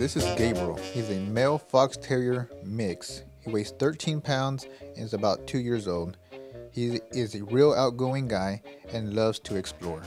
This is Gabriel. He's a male fox terrier mix. He weighs 13 pounds and is about 2 years old. He is a real outgoing guy and loves to explore.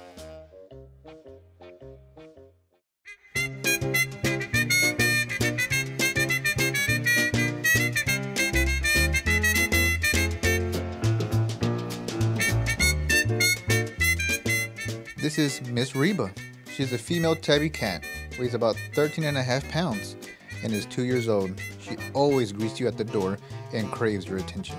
This is Miss Reba. She's a female tabby cat, weighs about 13.5 pounds, and is 2 years old. She always greets you at the door and craves your attention.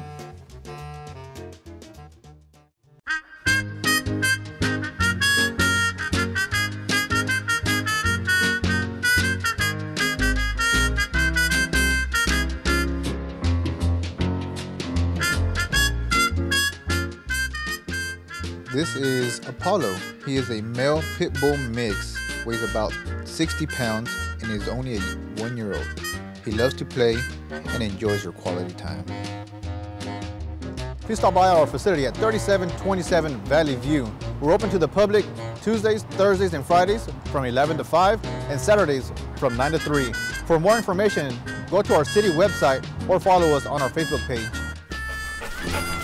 This is Apollo. He is a male pit bull mix, weighs about 60 pounds, and is only a 1-year-old. He loves to play and enjoys your quality time. Please stop by our facility at 3727 Valley View. We're open to the public Tuesdays, Thursdays, and Fridays from 11 to 5 and Saturdays from 9 to 3. For more information, go to our city website or follow us on our Facebook page.